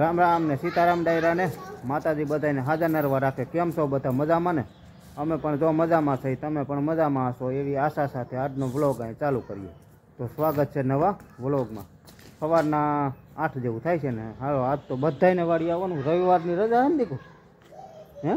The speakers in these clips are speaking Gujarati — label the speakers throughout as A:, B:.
A: રામ રામ ને સીતારામ ડાયરા ને માતાજી બધાને હાજર નરવા રાખે. કેમ છો બધા? મજામાં ને? અમે પણ જો મજામાં છીએ, તમે પણ મજામાં હશો એવી આશા સાથે આજનો વ્લોગ અહીં ચાલુ કરીએ. તો સ્વાગત છે નવા વ્લોગમાં. સવારના 8 જેવું થાય છે ને. હાલો, આજ તો બધાને વાડી આવવાનું, રવિવારની રજા હે ને દીકુ? હે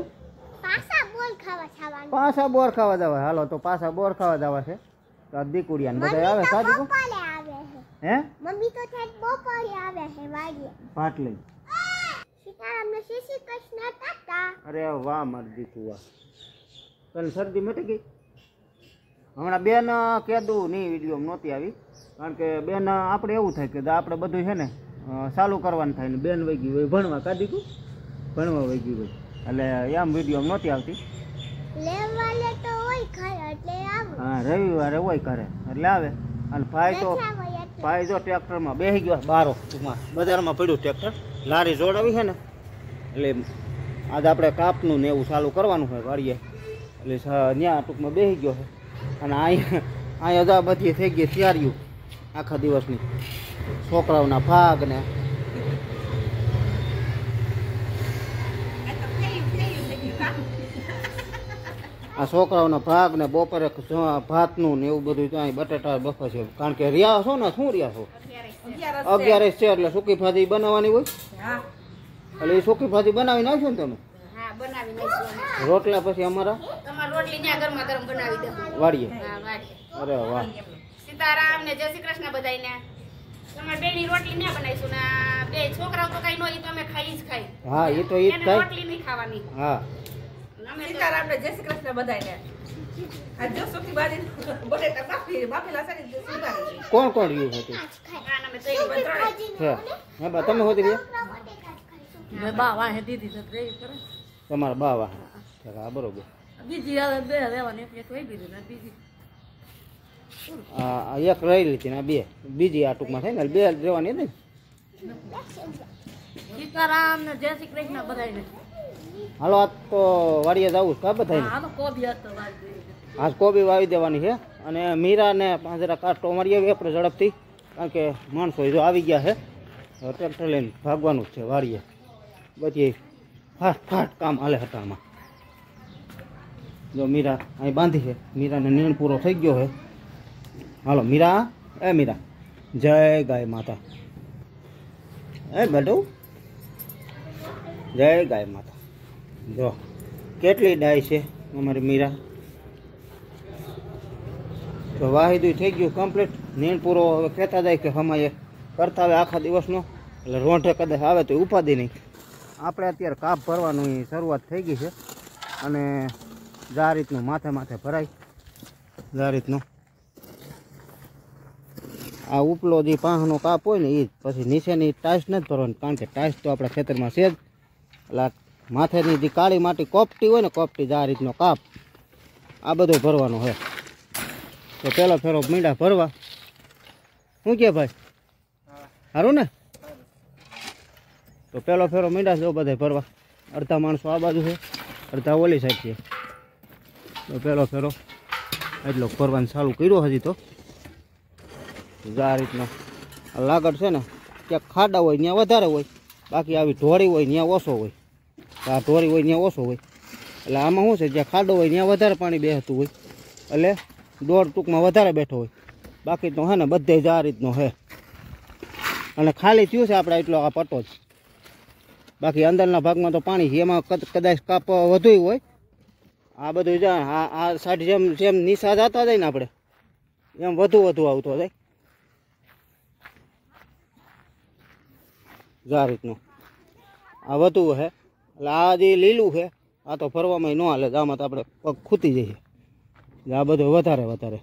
A: પાછા બોર ખાવા જવા. હાલો તો પાછા બોર ખાવા જવા છે. તો દીકુડિયા ને બધા આવે સાદી હે મમ્મી તો ઠેઠ બપોરે આવે છે વાડીએ પાટલી સીતારામને શ્રી કૃષ્ણ તાતા. અરે વાહ મારી દીકુ વાહ. તને શરદી મટી ગઈ? હમણાં બેન કીધું નહીં વિડીયો નહોતી આવી, કારણ કે બેન આપણે એવું થાય કે આપણે બધું છે ને ચાલુ કરવાનું થાય ને બેન વહી ગઈ હોય ભણવા. કાઢી ગયું ભણવા વહી ગઈ હોય એટલે એમ વિડીયો નહોતી આવતી. લેવાલે તો હોય ઘરે એટલે આવે. હા, રવિવારે હોય ઘરે એટલે આવે. અને ભાઈ જો ટ્રેક્ટરમાં બેસી ગયો બારો ટૂંકમાં બજારમાં પડ્યું ટ્રેક્ટર, લારી જોડાવી છે ને એટલે આજે આપણે કાપનું ને એવું ચાલુ કરવાનું હોય વાડીએ એટલે ત્યાં ટૂંકમાં બેસી ગયો છે. અને અહીંયા અદા બધી થઈ ગઈ તૈયારીઓ આખા દિવસની, છોકરાઓના ભાગ ને આ છોકરાઓના ભાગ ને બપોરે ભાતનું ને એવું બધું ત્યાં બટેટા બફા છે. કારણ કે રહ્યા છો ને શું રહ્યા છો 11 છે એટલે સૂકી ભાજી બનાવવાની હોય. એટલે એ સૂકી ભાજી બનાવી નાખશો ને તમે? રોટલા પછી અમારા વાડીએ. અરે વાહ.
B: સીતારામ ને જય શ્રી કૃષ્ણ બધાને. તમારે બેની રોટલી ના બનાવીશું ને બે છોકરાઓ તો કઈ નો ઈ તો અમે ખાઈ જ ખાઈ.
A: હા, એ તો ઈ જ થાય.
B: રોટલી નહીં ખાવાની.
A: હા,
C: સીતારામ ને જય શ્રી કૃષ્ણ બધાને. આ જો સુકી ભાજી બટેટા બાફેલા છે ને સુધારી.
A: કોણ કોણ રહ્યું હતું?
B: અમે તો એક
A: છે હે બા તમે હોતી રહ્યા?
C: મે બા વાહે દીધી તો રેઈ કરે.
A: તમારા બા વાહ. હા બરોબર.
C: બીજી આવે બે રહેવાની એક રહી દીધી ને બીજી
A: આ એક રહી લીધી ને બે બીજી આ ટૂંકમાં થાય ને બે રહેવાની હતી ને.
C: સીતારામ ને જય શ્રી કૃષ્ણ બધાને.
A: હાલો આજ તો વાડીએ જવું કા બધાને?
C: આ તો કોબી હતો વાડી.
A: આજ કોબી વાવી દેવાની છે. અને મીરાને જરા કાંટો મારી આવી આપણે ઝડપથી, કારણ કે માણસો જો આવી ગયા છે. ટ્રેક્ટર લઈને ભાગવાનું જ છે વાડીએ. બધી ફાટ ફાટ કામ હાલે હટામાં. જો મીરા અહીં બાંધી છે, મીરાને નીણ પૂરો થઈ ગયો છે. હાલો મીરા, એ મીરા, જય ગાય માતા. એ બેટું, જય ગાય માતા. જો કેટલી ડાય છે અમારી મીરા. તો વાહિદું થઈ ગયું કમ્પ્લીટ. નીણ પૂરો હવે કહેતા જાય કે હમાય કરતા આવે આખા દિવસનો, એટલે રોંઢે કદાચ આવે તો ઉપાધિ નહીં. આપણે અત્યારે કાપ ભરવાની શરૂઆત થઈ ગઈ છે. અને આ રીતનું માથે માથે ભરાય. આ રીતનું આ ઉપલો જે પાંહનો કાપ હોય ને એ જ. પછી નીચેની ટાઈસ નથી ભરવાની, કારણ કે ટાઈસ તો આપણા ખેતરમાં છે જ. એટલે માથેની જે કાળી માટી કોપટી હોય ને કોપટી, આ રીતનો કાપ આ બધો ભરવાનો છે. તો પહેલો ફેરો મીંડા ભરવા. શું કે ભાઈ? સારું ને? તો પહેલો ફેરો મીંડા જો બધા ભરવા. અડધા માણસો આ બાજુ છે, અડધા ઓલી સાઈડ છે. તો પહેલો ફેરો એટલો ભરવાનું ચાલુ કર્યો હજી તો. આ રીતનો લાગડ છે ને, ક્યાંક ખાડા હોય ત્યાં વધારે હોય, બાકી આવી ઢોળી હોય ત્યાં ઓછો હોય. આ ઢોળી હોય ત્યાં ઓછો હોય. એટલે આમાં શું છે, જ્યાં ખાડો હોય ત્યાં વધારે પાણી બેસતું હોય, એટલે દોડ ટૂંકમાં વધારે બેઠો હોય. બાકી તો હે ને બધે જ આ રીતનો છે. અને ખાલી થયું છે આપણે એટલો આ પટ્ટો જ. બાકી અંદરના ભાગમાં તો પાણી છે, એમાં કદાચ કાપ વધુ હોય. આ બધું જાય આ સાઈડ જેમ જેમ નીચા જતા જાય ને આપણે એમ વધુ આવતો જાય. આ રીતનું આ વધુ છે. એટલે આ જે લીલું છે આ તો ફરવામાં ન હાલે, આમાં તો આપણે પગ ખૂતી જઈએ. આ બધું વધારે.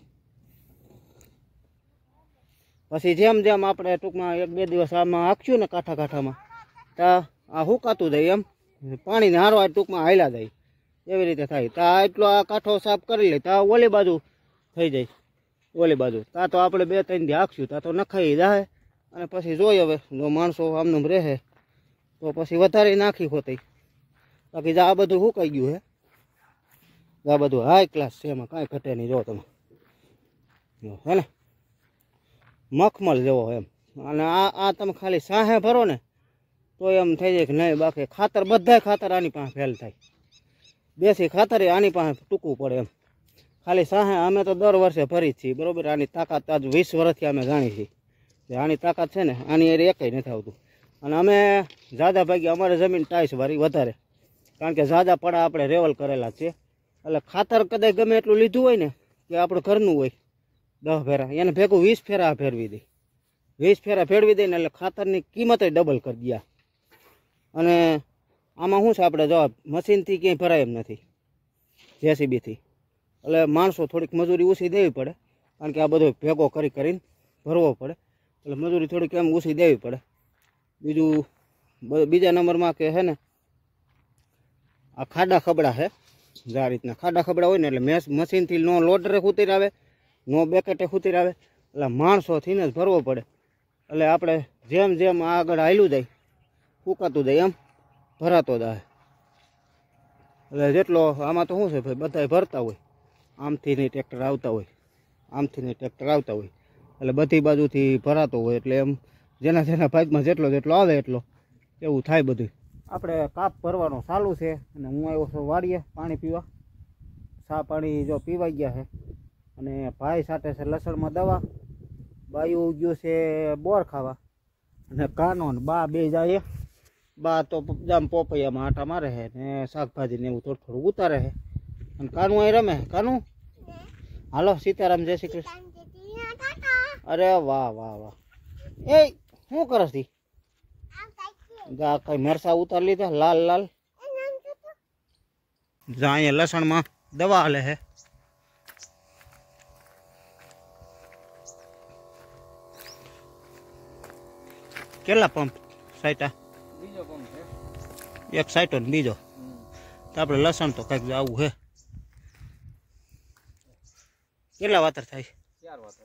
A: પછી જેમ જેમ આપણે ટૂંકમાં 1-2 દિવસ આમાં આખશું ને કાંઠામાં, ત્યાં આ હુકાતું જાય, એમ પાણીને હારવા ટૂંકમાં હાલ્યા જાય. એવી રીતે થાય. ત્યાં એટલો આ કાંઠો સાફ કરી લે, ત્યાં ઓલી બાજુ થઈ જાય. ઓલી બાજુ ત્યાં તો આપણે 2-3 દી આખશું, ત્યાં તો નખાઈ જાય. અને પછી જોઈએ હવે જો માણસો આમનું રહે તો પછી વધારે નાખી હોતી. બાકી આ બધું સુકાઈ ગયું છે. આ બધું હાઈ ક્લાસ છે, એમાં કાંઈ ઘટે નહીં. જો તમે હે ને મખમલ જેવો એમ. અને આ તમે ખાલી સાહે ભરો ને તો એમ થઈ જાય કે નહીં, બાકી ખાતર બધાય ખાતર આની પાસે ફેલ થાય. દેશી ખાતર આની પાસે ટૂંકવું પડે એમ. ખાલી સાહે અમે તો દર વર્ષે ભરી જ છીએ બરોબર. આની તાકાત આજ 20 વર્ષથી અમે જાણી છીએ કે આની તાકાત છે ને, આની એરી એકય નથી આવતું. અને અમે જાદા ભાગી અમારે જમીન ટાઈસ વાળી વધારે, કારણ કે જાદા પડા આપણે રેવલ કરેલા છે. એટલે ખાતર કદાચ ગમે એટલું લીધું હોય ને કે આપણે ઘરનું હોય 10 ફેરા, એને ભેગું 20 ફેરા ફેરવી દે. 20 ફેરા ફેરવી દે ને એટલે ખાતરની કિંમત ડબલ કરી દયા. અને આમાં શું છે, આપણે જો મશીનથી ક્યાંય ભરાય એમ નથી, જેસીબીથી. એટલે માણસો થોડીક મજૂરી ઓછી દેવી પડે, કારણ કે આ બધો ભેગો કરીને ભરવો પડે. એટલે મજૂરી થોડીક એમ ઓછી દેવી પડે. બીજું બીજા નંબરમાં કે છે ને, આ ખાડા ખબડા છે. આ રીતના ખાડા ખબડા હોય ને એટલે મશીનથી નો લોડરે ખૂતી આવે, નો બેકેટે ખૂતી આવે. એટલે માણસોથી ને જ ભરવો પડે. એટલે આપણે જેમ જેમ આગળ હાલ્યું જાય, ફૂંકાતું જાય એમ ભરાતો જાય. એટલે જેટલો આમાં તો શું છે ભાઈ, બધા ભરતા હોય. આમથી નહીં ટ્રેક્ટર આવતા હોય, આમથી નહીં ટ્રેક્ટર આવતા હોય. એટલે બધી બાજુથી ભરાતો હોય. એટલે એમ જેના ભાગમાં જેટલો આવે એટલો એવું થાય બધું. આપણે કાપ ભરવાનો ચાલુ છે. અને હું આવ્યો છું વાડીએ પાણી પીવા. સા પાણી જો પીવાઈ ગયા છે. અને ભાઈ સાથે છે લસણમાં દવા, બાયું ગયું છે બોર ખાવા. અને કાનો ને બા બે જાય. બા તો જામ પોપૈયામાં આટા મારે છે ને શાકભાજી ને એવું થોડું ઉતારે છે. અને કાનું અહીં રમે. કાનું હાલો સીતારામ, જય શ્રી કૃષ્ણ. અરે વાહ વાહ વાહ. એ શું કરસ તી? જા કઈ મરસા ઉતાર લીધા લાલ લાલ. જા અહીંયા લસણમાં દવા હાલે છે. કેટલા પંપ સાઈટા? બીજો પંપ છે, એક સાઈટો ને બીજો. તો આપણે લસણ તો કઈક આવું છે. કેટલા વાતર થાય? 4 વાતર.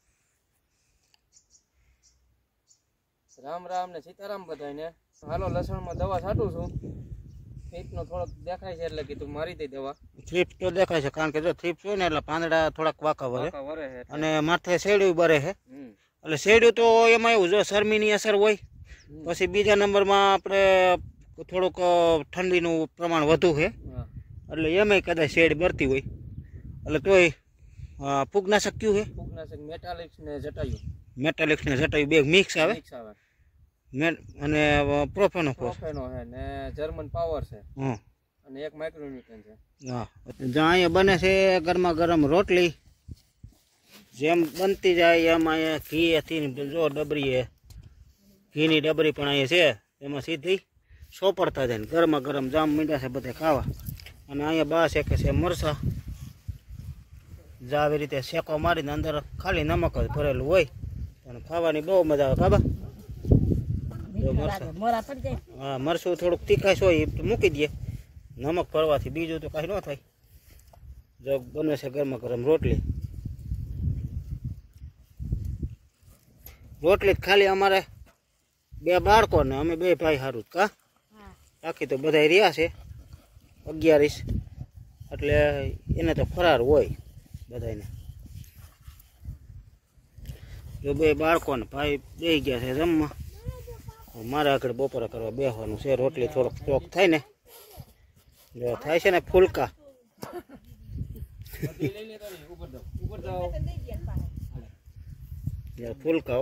D: રામ રામ ને સીતારામ બધાને. હાલો લસણમાં દવા છાંટું છું. થ્રીપનો થોડોક દેખાય છે એટલે કીધું મારી દઈ દવા.
A: થ્રીપ તો દેખાય છે, કારણ કે જો થ્રીપ હોય ને એટલે પાંદડા થોડાક વાંકા વરે અને માથે શેડ્યું બરે છે. એટલે શેડ્યું તો એમાં એવું જો શરમીની અસર હોય. પછી બીજા નંબરમાં આપણે થોડુંક ઠંડીનું પ્રમાણ વધુ છે એટલે એમાંય કદાચ શેડ બરતી હોય. એટલે તોય ફૂગનાશક કયું છે?
D: ફૂગનાશક મેટાલિક્સ ને જટાયુ.
A: મેટાલિક્સ ને જટાયુ બે મિક્સ આવે. અને પ્રોફેનો
D: છે ને જર્મન પાવર છે અને એક માઇક્રોન્યુટ્રન છે.
A: હા, જ્યાં અહીંયા બને છે ગરમા ગરમ રોટલી. જેમ બનતી જાય એમ અહીંયા ઘી જો ડબરી છે, ઘીની ડબરી પણ અહીંયા છે. એમાં સીધી સોપડતા જાય ને ગરમા ગરમ જામ મીંડા છે બધે ખાવા. અને અહીંયા બા શેકે છે મરસા. જા આવી રીતે શેકો મારીને અંદર ખાલી નમક જ ભરેલું હોય અને ખાવાની બહુ મજા આવે. ખાબા હા, મરસું થોડુંક તીખાશ હોય એ મૂકી દઈએ. નમક ભરવાથી બીજું તો કાંઈ ન થાય. જો બને છે ગરમા ગરમ રોટલી. રોટલી ખાલી અમારે 2 બાળકો ને અમે 2 ભાઈ હારું જ કા. બાકી તો બધા રહ્યા છે 11 એટલે એને તો ફરાર હોય બધાને. જો 2 બાળકો ને ભાઈ બેસી ગયા છે જમવા. મારે આગળ બપોરે કરવા બેસવાનું છે. રોટલી થોડોક સ્ટોક થાય ને, જો થાય છે ને ફૂલકા. ફૂલકા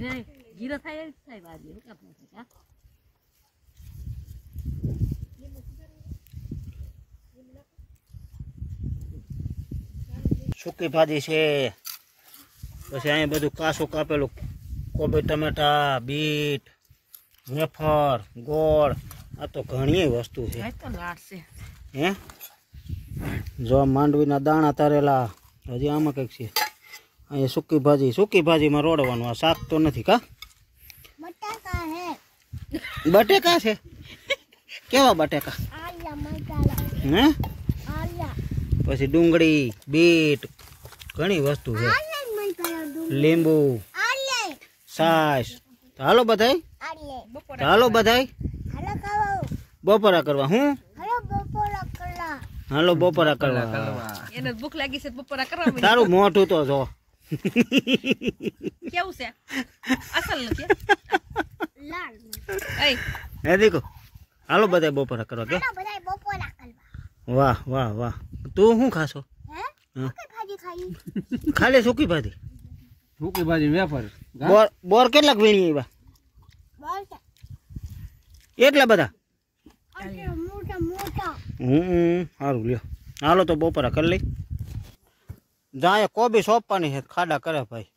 A: સૂકી ભાજી છે. પછી અહીંયા બધું કાસું કાપેલું કોબી, ટમેટા, બીટ, વેફર, ગોળ. આ તો ઘણી વસ્તુ છે. હે જો માંડવીના દાણા તારેલા. હજી આમાં કંઈક છે. અહીંયા સૂકી ભાજી. સૂકી ભાજીમાં રોડવાનું. આ શાક તો નથી કા? બટેકા છે. કેવા બટેકા? હે પછી ડુંગળી, બીટ, ઘણી વસ્તુ છે. લીંબુ, છાશ. હાલો બધાય, હાલો બધાય બપોરા કરવા. હું હાલો બપોરા કરવા.
C: એને ભૂખ લાગી છે બપોરા કરવા.
A: તારું મોઢું તો જો
C: કેવું છે? અસલ નથી.
A: હે દીકો હાલો બધા બપોરા કરવા કે વાહ વાહ વાહ તું શું ખાશો ખાલી સૂકી ભાજી
D: સૂકી ભાજી વેફર
A: બોર કેટલાક વીણી આવ્યા એટલા બધા સારું લ્યો હાલો તો બપોરા કરી લઈ જાય કોબી સોંપવાની છે ખાડા કરે ભાઈ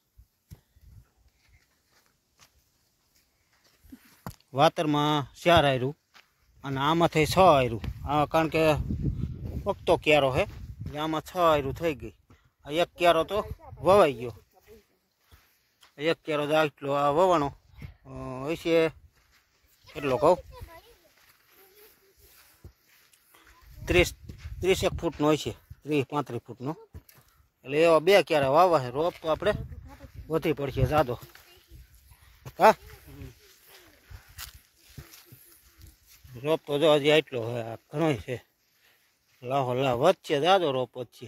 A: વાતરમાં 4 આયરું અને આમાંથી 6 આયરું આ કારણ કે પકતો ક્યારો છે આમાં 6 આયરું થઈ ગઈ આ એક ક્યારો તો વવાઈ ગયો એક ક્યારો એટલો આ વવાનો હશે કેટલો કહું 30 ફૂટનો હશે 30-35 ફૂટનો એટલે એવા 2 ક્યારે વાવવા છે રોપ તો આપણે વધી પડશે જાદો હા રોપ તો જો હજી આટલો ઘણો છે લાહો લા વચ્ચે જાદો રોપ વચ્ચે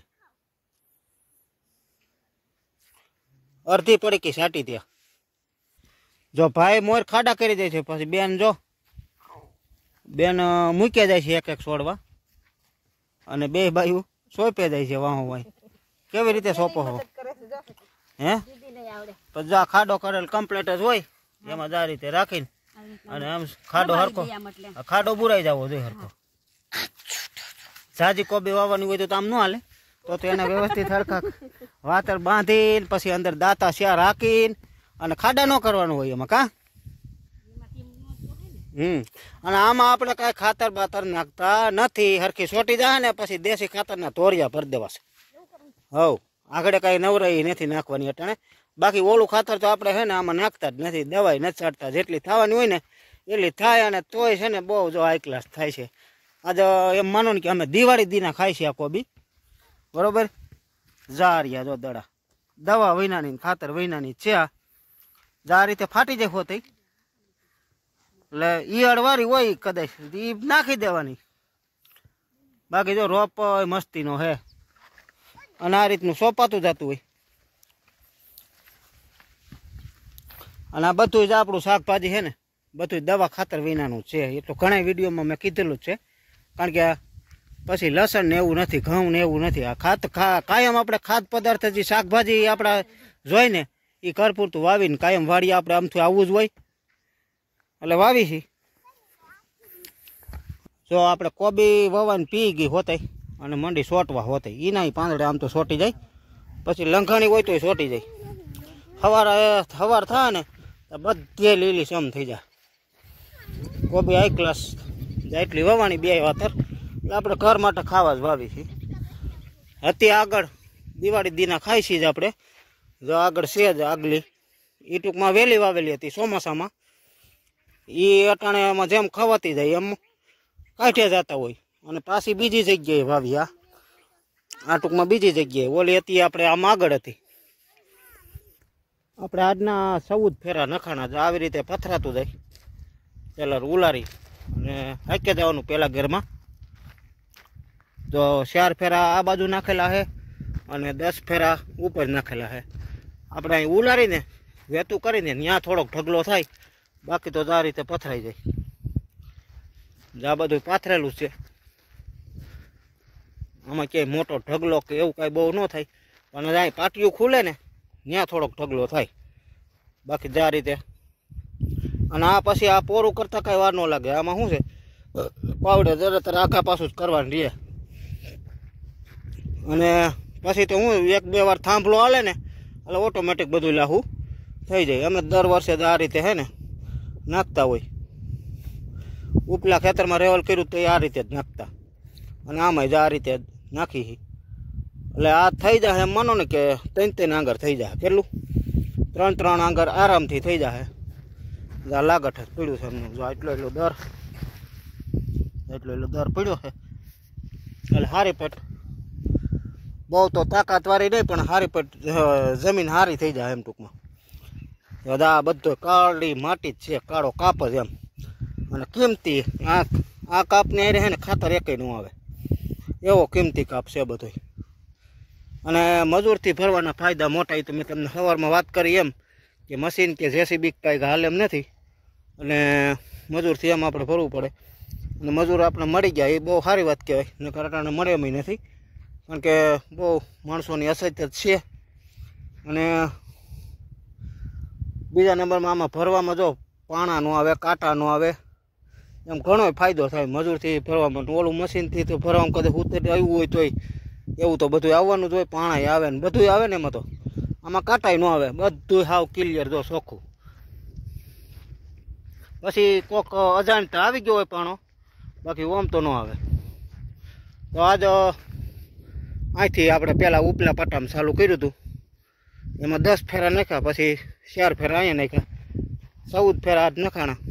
A: અડધી પડીકી સાટી ત્યાં જો ભાઈ મોર ખાડા કરી દે છે પછી બેન જો બેન મૂક્યા જાય છે એક એક છોડવા અને બે બાયું સોંપે જાય છે વાહો વાય કેવી રીતે સોંપો હો હે પછી આ ખાડો કરેલ કમ્પ્લીટ જ હોય એમાં આ રીતે રાખીને અને આમ ખાડો હરખો ખાડો બુરાઈ જવો જોઈએ હરખો જાજી કોબી વાવવાની હોય તો આમ ન હાલે તો એને વ્યવસ્થિત હરખા વાતર બાંધીને પછી અંદર દાંતા શ્યા રાખીને અને ખાડા ન કરવાનું હોય એમાં કા અને આમાં આપણે કાંઈ ખાતર બાતર નાખતા નથી હરખી સોટી જાય ને પછી દેશી ખાતરના તોરિયા ભરી દેવાશે હવ આગળ કાંઈ નવરાઈ નથી નાખવાની અટાણે બાકી ઓલું ખાતર તો આપણે છે ને આમાં નાખતા જ નથી દવાઈ નથી ચડતા જેટલી થવાની હોય ને એટલી થાય અને તોય છે ને બહુ જો હાઈ ક્લાસ થાય છે આજે એમ માનો ને કે અમે દિવાળી દીના ખાઈ છીએ આ કોબી બરોબર જારિયા જો દડા દવા વિનાની ખાતર વિનાની છે આ રીતે ફાટી જાય હોતી એટલે ઈયળવાળી હોય કદાચ એ નાખી દેવાની બાકી જો રોપ મસ્તીનો હે અને આ રીતનું સોંપાતું જતું હોય અને આ બધું જ આપણું શાકભાજી છે ને બધું દવા ખાતર વિનાનું છે એટલું ઘણા વિડીયોમાં મેં કીધેલું જ છે કારણ કે પછી લસણ ને એવું નથી ઘઉં ને એવું નથી આ કાયમ આપણે ખાદ પદાર્થ જે શાકભાજી આપણા જોઈને એ ઘર પૂરતું વાવીને કાયમ વાડીએ આપણે આમથી આવવું જ હોય એટલે વાવી છે જો આપણે કોબી વવાને પી ગઈ હોતાય અને મંડી સોટવા હોતાય એના પાંદડે આમ તો સોટી જાય પછી લંઘાણી હોય તો સોટી જાય સવાર થાય ને તો બધે લીલી સમ થઈ જાય કોબી હાઈ ક્લાસ એટલી વવાણી 2 વાતર આપણે ઘર માટે ખાવા જ વાવી છે હતી આગળ દિવાળી દીના ખાઈ છીએ જ આપણે જો આગળ છે જ આગલી એ ટૂંકમાં વહેલી વાવેલી હતી ચોમાસામાં એ અટાણે એમાં જેમ ખવાતી જાય એમ કાઢે જતા હોય અને પાછી બીજી જગ્યાએ વાવી આ ટૂંકમાં બીજી જગ્યાએ ઓલી હતી આપણે આમ આગળ હતી આપણે આજના 14 ફેરા નખાણા આવી રીતે પથરાતું જાય પેલા ઉલારી અને હાકે જવાનું પેલા ઘરમાં તો 4 ફેરા આ બાજુ નાખેલા છે અને 10 ફેરા ઉપર નાખેલા છે આપણે અહીં ઉલારીને વેતું કરીને ત્યાં થોડોક ઢગલો થાય બાકી તો આ રીતે પથરાઈ જાય આ બધું પાથરેલું છે આમાં ક્યાંય મોટો ઢગલો કે એવું કાંઈ બહુ ન થાય અને અહીં પાટિયું ખુલે ને ત્યાં થોડોક ઢગલો થાય બાકી આ રીતે અને આ પછી આ પોરું કરતાં કાંઈ વાર ન લાગે આમાં શું છે પાવડે તરત આખા પાછું જ કરવાનું રહે અને પછી તો હું 1-2 વાર થાંભલો હાલે ને એટલે ઓટોમેટિક બધું લાહું થઈ જાય અમે દર વર્ષે આ રીતે છે ને નાખતા હોય ઉપલા ખેતરમાં રેવલ કર્યું તો આ રીતે જ નાખતા અને આમાં જ આ રીતે નાખી એટલે આ થઈ જાય એમ માનો ને કે 3 આંગર થઈ જાય કેટલું 3 આંગર આરામથી થઈ જાય આ લાગઠ પડ્યું છે એમનું જો એટલો દર પડ્યો છે એટલે હારી પેટ બહુ તો તાકાતવાળી નહીં પણ હારી પેટ જમીન હારી થઈ જાય એમ ટૂંકમાં આ બધો કાળી માટી જ છે કાળો કાપ જ એમ અને કિંમતી આ કાપને હારે છે ને ખાતર એકેય ન આવે એવો કિંમતી કાપ છે બધો અને મજૂરથી ભરવાના ફાયદા મોટા એ તો મેં તમને સવારમાં વાત કરી એમ કે મશીન કે જેસીબી કાંઈ હાલ એમ નથી અને મજૂરથી એમ આપણે ભરવું પડે અને મજૂર આપણે મળી ગયા એ બહુ સારી વાત કહેવાય. નકર અટાણે મળે એમ નથી, કારણ કે બહુ માણસોની અસર જ છે. અને બીજા નંબરમાં આમાં ભરવામાં જો પાણા ન આવે, કાંટા ન આવે, એમ ઘણો ફાયદો થાય મજૂરથી ભરવામાં. ઓલું મશીનથી તો ભરવામાં કદાચ ઉતરી આવ્યું હોય તોય એવું તો બધું આવવાનું જ હોય, પાણાય આવે ને બધું આવે ને. એમાં તો આમાં કાંટાય ન આવે, બધું હાવ ક્લિયર જો ચોખ્ખું. પછી કોક અજાણતા આવી ગયો હોય પાણો, બાકી ઓમ તો ન આવે. તો આજ અહીંથી આપણે પહેલાં ઉપલા પટ્ટામાં ચાલુ કર્યું હતું, એમાં 10 ફેરા નાખ્યા, પછી 4 ફેરા અહીંયા નાખ્યા, 14 ફેરા આજ નખાણા.